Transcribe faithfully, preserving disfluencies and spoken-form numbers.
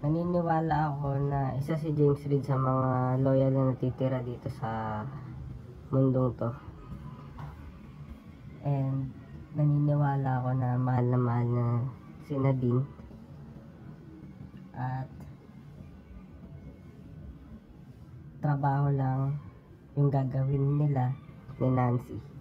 naniniwala ako na isa si James Reid sa mga loyal na natitira dito sa mundong to. And naniniwala ako na mahal na mahal na si Nadine. At trabaho lang yung gagawin nila ni Nancy.